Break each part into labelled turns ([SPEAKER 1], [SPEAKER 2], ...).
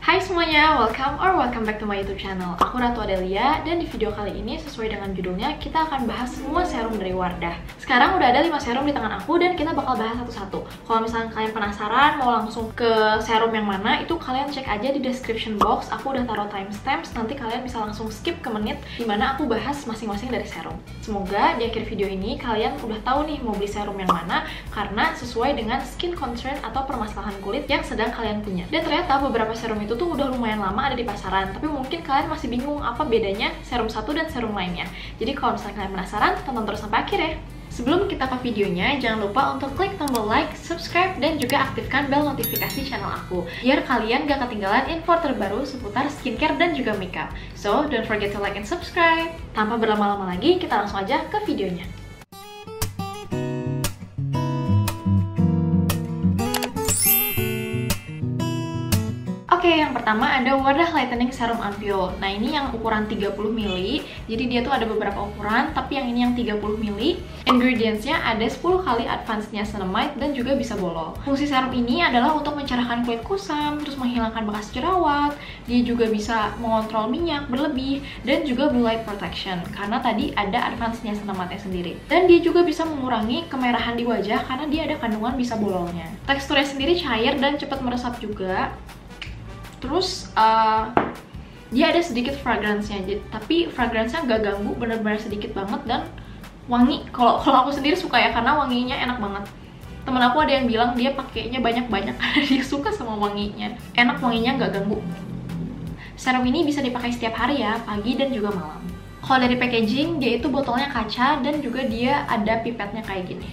[SPEAKER 1] Hai semuanya, welcome back to my YouTube channel. Aku Ratu Adelia, dan di video kali ini sesuai dengan judulnya, kita akan bahas semua serum dari Wardah. Sekarang udah ada 5 serum di tangan aku dan kita bakal bahas satu-satu. Kalau misalnya kalian penasaran mau langsung ke serum yang mana, itu kalian cek aja di description box. Aku udah taruh timestamps, nanti kalian bisa langsung skip ke menit dimana aku bahas masing-masing dari serum. Semoga di akhir video ini kalian udah tahu nih mau beli serum yang mana, karena sesuai dengan skin concern atau permasalahan kulit yang sedang kalian punya. Dan ternyata beberapa serum itu tuh udah lumayan lama ada di pasaran, tapi mungkin kalian masih bingung apa bedanya serum satu dan serum lainnya. Jadi kalau misalnya kalian penasaran, tonton terus sampai akhir ya. Sebelum kita ke videonya, jangan lupa untuk klik tombol like, subscribe, dan juga aktifkan bel notifikasi channel aku, biar kalian gak ketinggalan info terbaru seputar skincare dan juga makeup. So, don't forget to like and subscribe. Tanpa berlama-lama lagi, kita langsung aja ke videonya. Oke, yang pertama ada Wardah Lightening Serum Ampoule. Nah, ini yang ukuran 30 ml. Jadi dia tuh ada beberapa ukuran, tapi yang ini yang 30 ml. Ingredientsnya ada 10 kali advanced niacinamide dan juga bisa bolol. Fungsi serum ini adalah untuk mencerahkan kulit kusam, terus menghilangkan bekas jerawat. Dia juga bisa mengontrol minyak berlebih dan juga blue light protection karena tadi ada advanced niacinamide sendiri. Dan dia juga bisa mengurangi kemerahan di wajah karena dia ada kandungan bisa bololnya. Teksturnya sendiri cair dan cepat meresap juga. Terus dia ada sedikit fragrance-nya, tapi fragrance-nya nggak ganggu, bener-bener sedikit banget dan wangi. Kalau aku sendiri suka ya, karena wanginya enak banget. Temen aku ada yang bilang dia pakainya banyak-banyak karena dia suka sama wanginya. Enak, wanginya nggak ganggu. Serum ini bisa dipakai setiap hari ya, pagi dan juga malam. Kalau dari packaging, dia itu botolnya kaca dan juga dia ada pipetnya kayak gini.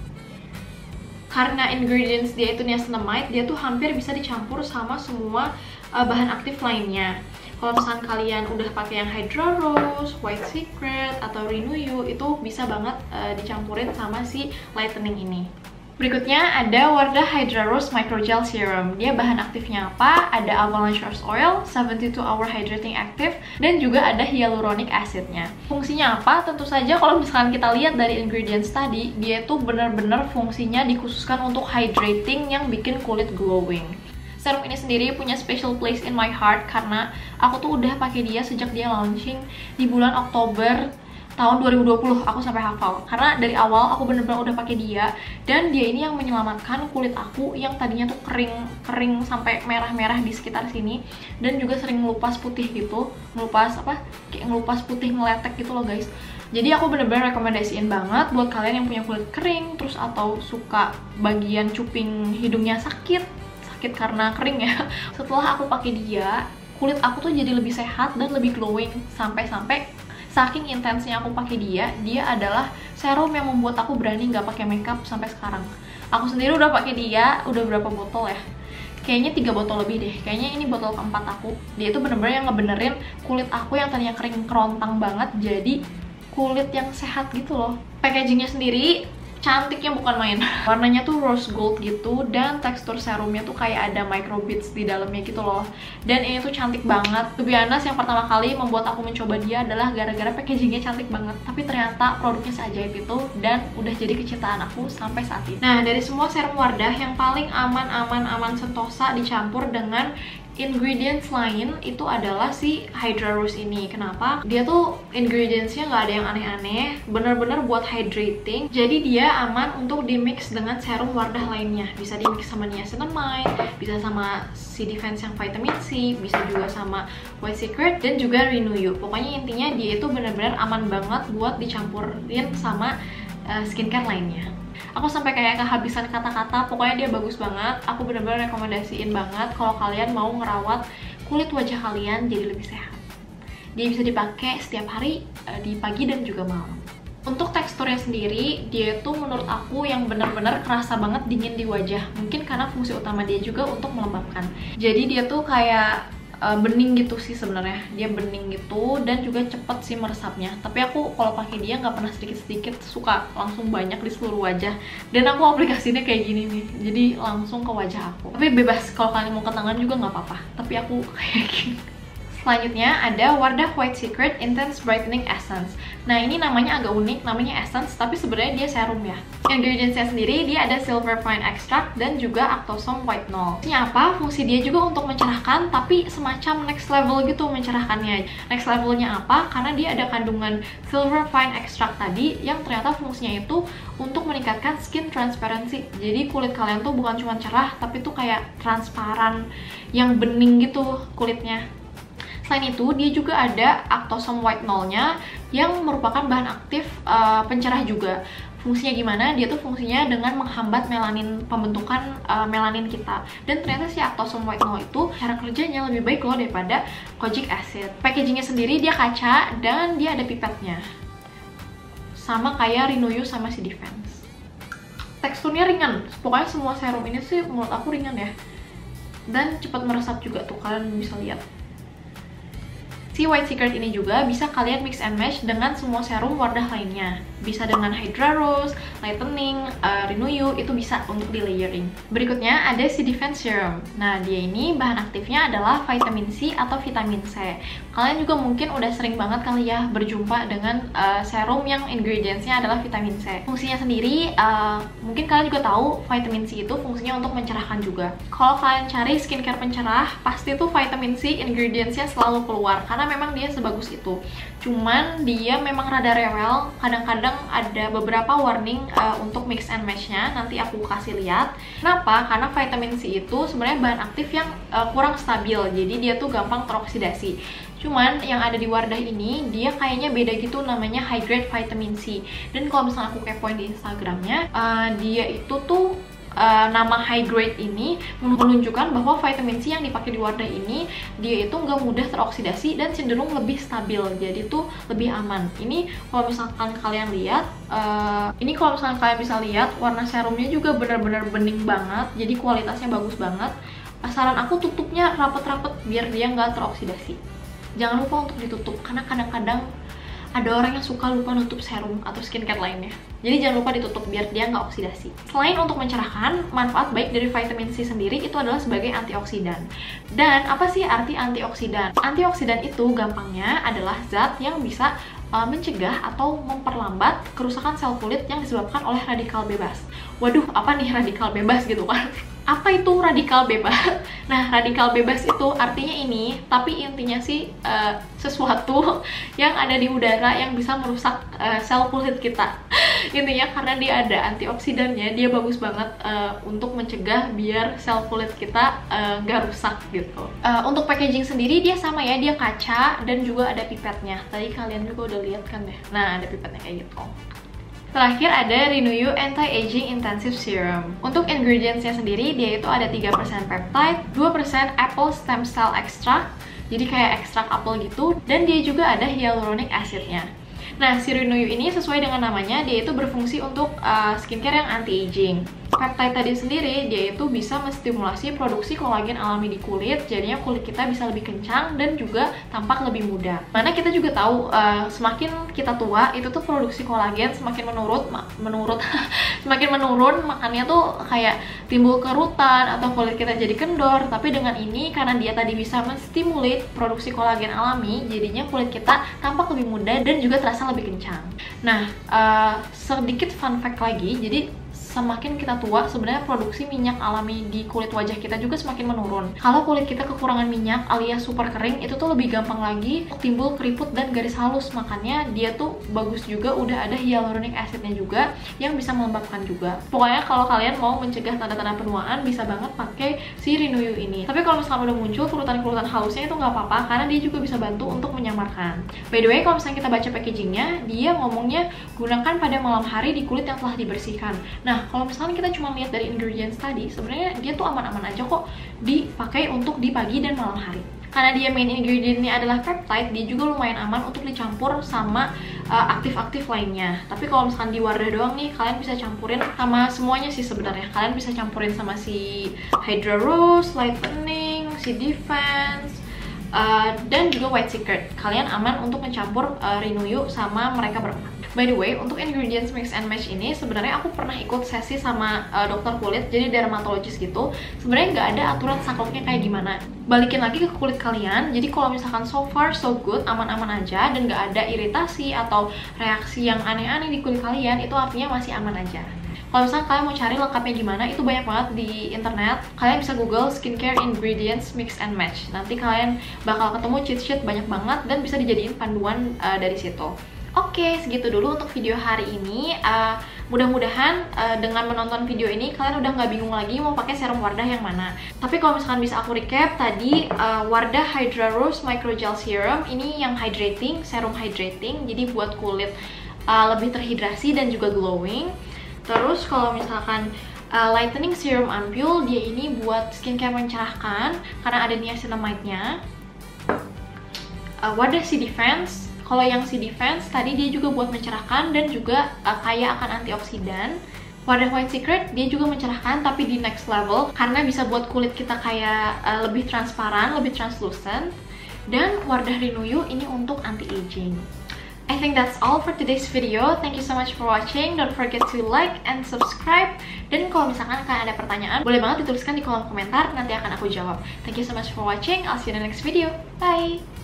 [SPEAKER 1] Karena ingredients dia itu niacinamide, dia tuh hampir bisa dicampur sama semua bahan aktif lainnya. Kalau misalnya kalian udah pakai yang Hydra Rose, White Secret, atau Renew You, itu bisa banget dicampurin sama si lightening ini. Berikutnya ada Wardah Hydra Rose Microgel Serum. Dia bahan aktifnya apa? Ada Avalanche Rose Oil, 72 Hour Hydrating Active, dan juga ada Hyaluronic Acid-nya. Fungsinya apa? Tentu saja kalau misalkan kita lihat dari ingredients tadi, dia tuh bener-bener fungsinya dikhususkan untuk hydrating yang bikin kulit glowing. Serum ini sendiri punya special place in my heart karena aku tuh udah pakai dia sejak dia launching di bulan Oktober tahun 2020, aku sampai hafal karena dari awal aku bener-bener udah pakai dia, dan dia ini yang menyelamatkan kulit aku yang tadinya tuh kering sampai merah-merah di sekitar sini dan juga sering ngelupas putih gitu, kayak ngelupas putih ngeletek gitu loh guys. Jadi aku bener-bener rekomendasiin banget buat kalian yang punya kulit kering terus atau suka bagian cuping hidungnya sakit karena kering ya. Setelah aku pakai dia, kulit aku tuh jadi lebih sehat dan lebih glowing, sampai saking intensnya aku pakai dia adalah serum yang membuat aku berani nggak pakai makeup sampai sekarang. Aku sendiri udah pakai dia, udah berapa botol ya? Kayaknya 3 botol lebih deh. Kayaknya ini botol keempat aku. Dia itu bener-bener yang ngebenerin kulit aku yang tadinya kering kerontang banget jadi kulit yang sehat gitu loh. Packagingnya sendiri cantiknya bukan main. Warnanya tuh rose gold gitu dan tekstur serumnya tuh kayak ada micro beads di dalamnya gitu loh. Dan ini tuh cantik banget. To be honest, yang pertama kali membuat aku mencoba dia adalah gara-gara packagingnya cantik banget. Tapi ternyata produknya seajaib itu dan udah jadi kecintaan aku sampai saat ini. Nah, dari semua serum Wardah yang paling aman sentosa dicampur dengan ingredients lain itu adalah si Hydra Rose ini. Kenapa? Dia tuh ingredientsnya nggak ada yang aneh-aneh, bener-bener buat hydrating. Jadi dia aman untuk dimix dengan serum Wardah lainnya. Bisa dimix sama niacinamide, bisa sama si Defense yang vitamin C, bisa juga sama White Secret dan juga Renew You. Pokoknya intinya dia itu bener-bener aman banget buat dicampurin sama skincare lainnya. Aku sampai kayak kehabisan kata-kata, pokoknya dia bagus banget. Aku bener-bener rekomendasiin banget kalau kalian mau ngerawat kulit wajah kalian jadi lebih sehat. Dia bisa dipakai setiap hari, di pagi dan juga malam. Untuk teksturnya sendiri, dia tuh menurut aku yang bener-bener kerasa banget dingin di wajah. Mungkin karena fungsi utama dia juga untuk melembabkan. Jadi dia tuh kayak bening gitu sih sebenarnya. Dia bening gitu dan juga cepet sih meresapnya. Tapi aku kalau pakai dia nggak pernah sedikit-sedikit, suka langsung banyak di seluruh wajah. Dan aku aplikasinya kayak gini nih, jadi langsung ke wajah aku. Tapi bebas kalau kalian mau ke tangan juga nggak apa-apa. Tapi aku kayak gini Selanjutnya ada Wardah White Secret Intense Brightening Essence. Nah, ini namanya agak unik, namanya essence, tapi sebenarnya dia serum ya. Ingredientsnya sendiri, dia ada Silver Pine Extract dan juga Actosome Whitenol. Fungsinya apa? Fungsi dia juga untuk mencerahkan, tapi semacam next level gitu mencerahkannya. Next levelnya apa? Karena dia ada kandungan Silver Pine Extract tadi, yang ternyata fungsinya itu untuk meningkatkan skin transparency. Jadi kulit kalian tuh bukan cuma cerah, tapi tuh kayak transparan, yang bening gitu kulitnya. Selain itu, dia juga ada Actosome Whitenol-nya yang merupakan bahan aktif pencerah juga. Fungsinya gimana? Dia tuh fungsinya dengan menghambat melanin, pembentukan melanin kita. Dan ternyata si Actosome Whitenol itu cara kerjanya lebih baik loh daripada kojic acid. Packagingnya sendiri dia kaca dan dia ada pipetnya. Sama kayak Renew sama si Defense. Teksturnya ringan. Pokoknya semua serum ini sih menurut aku ringan ya. Dan cepat meresap juga tuh, kalian bisa lihat. Si White Secret ini juga bisa kalian mix and match dengan semua serum Wardah lainnya. Bisa dengan Hydra Rose, Lightening, Renew, itu bisa untuk di layering. Berikutnya ada si Defense Serum. Nah, dia ini bahan aktifnya adalah vitamin C atau vitamin C. Kalian juga mungkin udah sering banget kali ya berjumpa dengan serum yang ingredientsnya adalah vitamin C. Fungsinya sendiri, mungkin kalian juga tahu vitamin C itu fungsinya untuk mencerahkan juga. Kalau kalian cari skincare pencerah, pasti tuh vitamin C ingredientsnya selalu keluar, karena memang dia sebagus itu. Cuman dia memang rada rewel, kadang-kadang ada beberapa warning untuk mix and match-nya, nanti aku kasih lihat. Kenapa? Karena vitamin C itu sebenarnya bahan aktif yang kurang stabil, jadi dia tuh gampang teroksidasi. Cuman yang ada di Wardah ini, dia kayaknya beda gitu, namanya high grade vitamin C. Dan kalau misalnya aku kepoin di Instagramnya, dia itu tuh nama high grade ini menunjukkan bahwa vitamin C yang dipakai di Wardah ini dia itu nggak mudah teroksidasi dan cenderung lebih stabil, jadi tuh lebih aman. Ini kalau misalkan kalian lihat, bisa lihat warna serumnya juga benar-benar bening banget, jadi kualitasnya bagus banget. Saran aku tutupnya rapet-rapet biar dia nggak teroksidasi. Jangan lupa untuk ditutup, karena kadang-kadang ada orang yang suka lupa nutup serum atau skincare lainnya. Jadi jangan lupa ditutup biar dia nggak oksidasi. Selain untuk mencerahkan, manfaat baik dari vitamin C sendiri itu adalah sebagai antioksidan. Dan apa sih arti antioksidan? Antioksidan itu gampangnya adalah zat yang bisa mencegah atau memperlambat kerusakan sel kulit yang disebabkan oleh radikal bebas. Waduh, apa nih radikal bebas gitu kan? Apa itu radikal bebas? Nah, radikal bebas itu artinya ini, tapi intinya sih sesuatu yang ada di udara yang bisa merusak sel kulit kita. Intinya karena dia ada antioksidannya, dia bagus banget untuk mencegah biar sel kulit kita nggak rusak gitu. Untuk packaging sendiri dia sama ya, dia kaca dan juga ada pipetnya. Tadi kalian juga udah lihat kan deh. Nah, ada pipetnya kayak gitu. Terakhir ada Renew Anti-Aging Intensive Serum. Untuk ingredientsnya sendiri, dia itu ada 3% peptide, 2% apple stem cell extract, jadi kayak ekstrak apel gitu, dan dia juga ada hyaluronic acidnya. Nah, si Renew ini sesuai dengan namanya, dia itu berfungsi untuk skincare yang anti-aging. Peptide tadi sendiri, dia itu bisa menstimulasi produksi kolagen alami di kulit, jadinya kulit kita bisa lebih kencang dan juga tampak lebih muda. Mana kita juga tahu, semakin kita tua, itu tuh produksi kolagen semakin semakin menurun, makanya tuh kayak timbul kerutan atau kulit kita jadi kendor. Tapi dengan ini, karena dia tadi bisa menstimulat produksi kolagen alami, jadinya kulit kita tampak lebih muda dan juga terasa lebih kencang. Nah, sedikit fun fact lagi, jadi semakin kita tua, sebenarnya produksi minyak alami di kulit wajah kita juga semakin menurun. Kalau kulit kita kekurangan minyak alias super kering, itu tuh lebih gampang lagi timbul keriput dan garis halus. Makanya dia tuh bagus juga, udah ada hyaluronic acidnya juga yang bisa melembabkan juga. Pokoknya kalau kalian mau mencegah tanda-tanda penuaan, bisa banget pakai si Renew ini. Tapi kalau misalnya udah muncul kerutan-kerutan halusnya, itu nggak apa-apa, karena dia juga bisa bantu untuk menyamarkan. By the way, kalau misalnya kita baca packagingnya, dia ngomongnya gunakan pada malam hari di kulit yang telah dibersihkan. Nah, kalau misalnya kita cuma lihat dari ingredients tadi, sebenarnya dia tuh aman-aman aja kok dipakai untuk di pagi dan malam hari. Karena dia main ingredientnya adalah peptide, dia juga lumayan aman untuk dicampur sama aktif-aktif lainnya. Tapi kalau misalkan di Wardah doang nih, kalian bisa campurin sama semuanya sih sebenarnya. Kalian bisa campurin sama si Hydra Rose, Lightening, si Defense, dan juga White Secret. Kalian aman untuk mencampur Renew sama mereka berempat. By the way, untuk ingredients mix and match ini sebenarnya aku pernah ikut sesi sama dokter kulit, jadi dermatologis gitu. Sebenarnya nggak ada aturan sakleknya kayak gimana. Balikin lagi ke kulit kalian. Jadi kalau misalkan so far so good, aman-aman aja dan nggak ada iritasi atau reaksi yang aneh-aneh di kulit kalian, itu artinya masih aman aja. Kalau misalnya kalian mau cari lengkapnya gimana, itu banyak banget di internet. Kalian bisa google skincare ingredients mix and match. Nanti kalian bakal ketemu cheat sheet banyak banget dan bisa dijadiin panduan dari situ. Oke, segitu dulu untuk video hari ini. Mudah-mudahan dengan menonton video ini kalian udah nggak bingung lagi mau pakai serum Wardah yang mana. Tapi kalau misalkan bisa aku recap tadi, Wardah Hydra Rose Micro Gel Serum ini yang hydrating, serum hydrating, jadi buat kulit lebih terhidrasi dan juga glowing. Terus kalau misalkan lightening serum ampule, dia ini buat skincare mencerahkan karena ada niacinamide-nya. Wardah C Defense, kalau yang C Defense tadi dia juga buat mencerahkan dan juga kaya akan antioksidan. Wardah White Secret dia juga mencerahkan tapi di next level karena bisa buat kulit kita kayak lebih transparan, lebih translucent. Dan Wardah Renew ini untuk anti-aging. I think that's all for today's video. Thank you so much for watching. Don't forget to like and subscribe. Dan kalau misalkan kalian ada pertanyaan, boleh banget dituliskan di kolom komentar. Nanti akan aku jawab. Thank you so much for watching. I'll see you in the next video. Bye!